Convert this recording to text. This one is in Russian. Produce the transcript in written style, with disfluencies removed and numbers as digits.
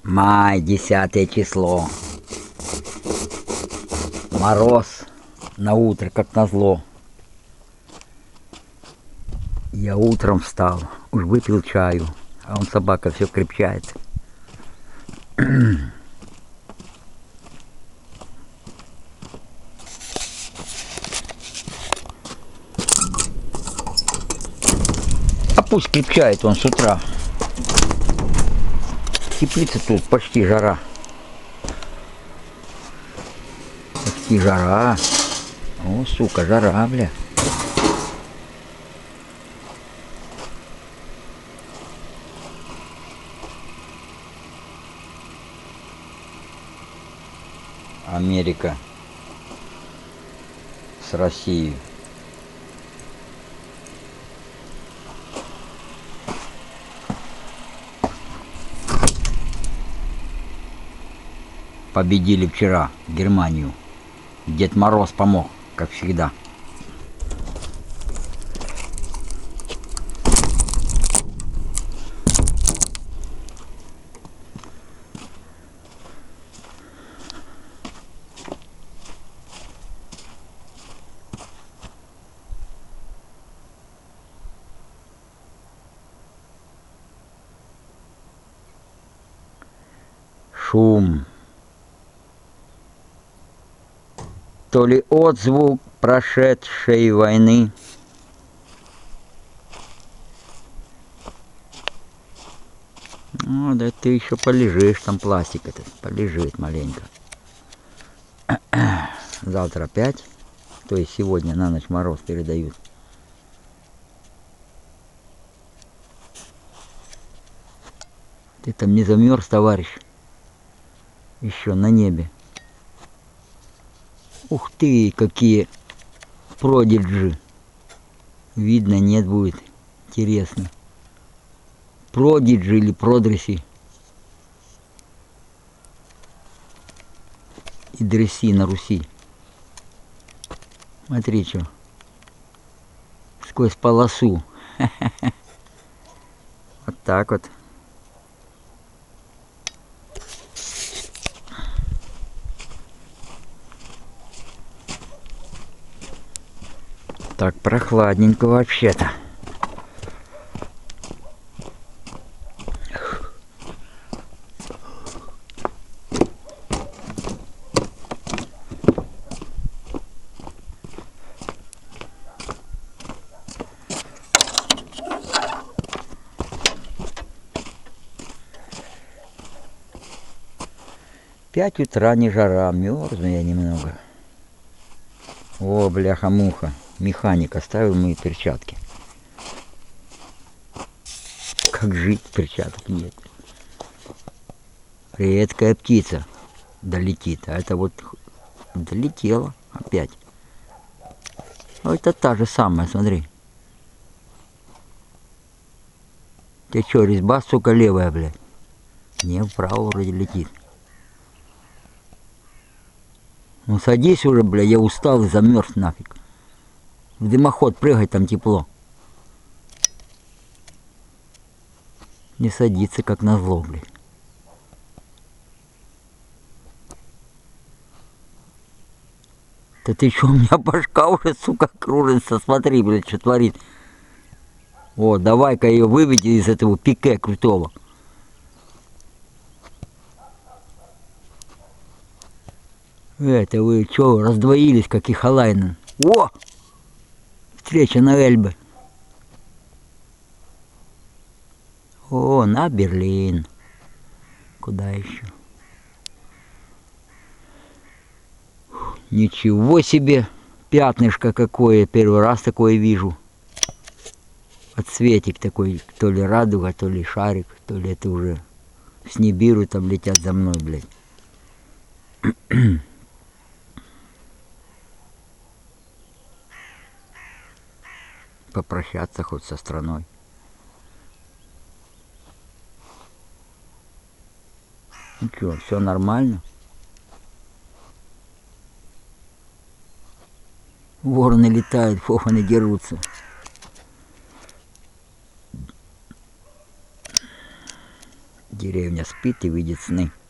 Май, 10 число. Мороз на утро, как назло. Я утром встал, уж выпил чаю, а он, собака, все крепчает. А пусть крепчает он с утра. Теплица тут почти жара. Почти жара. О, сука, жара, бля. Америка с Россией. Победили вчера Германию. Дед Мороз помог, как всегда. Шум. То ли отзвук прошедшей войны. Ну, да ты еще полежишь, там пластик этот полежит маленько. Завтра опять, то есть сегодня на ночь мороз передают. Ты там не замерз, товарищ? Еще на небе. Ух ты, какие продиджи. Видно, нет, будет интересно. Продиджи или продреси. И дреси на Руси. Смотри, что. Сквозь полосу. Вот так вот. Так прохладненько вообще-то. Пять утра, не жара, мерзну я немного. О, бляха-муха. Механик оставил мои перчатки. Как жить, перчаток нет. Редкая птица долетит, а это вот долетела опять. А это та же самая, смотри. Ты что, резьба, сука, левая, блядь? Не, вправо вроде летит. Ну садись уже, бля, я устал и замерз нафиг. В дымоход прыгай, там тепло. Не садится, как назло, блядь. Да ты чё, у меня башка уже, сука, кружится, смотри, блядь, что творит. О, давай-ка ее выведи из этого пике крутого. Это вы чё, раздвоились, как и Халайнен? О! Встреча на Эльбе. О, на Берлин. Куда еще? Ничего себе! Пятнышко какое! Первый раз такое вижу. Отсветик такой, то ли радуга, то ли шарик, то ли это уже с Нибиру там летят за мной, блядь. Попрощаться хоть со страной. Ну что, все нормально? Вороны летают, фофаны дерутся. Деревня спит и видит сны.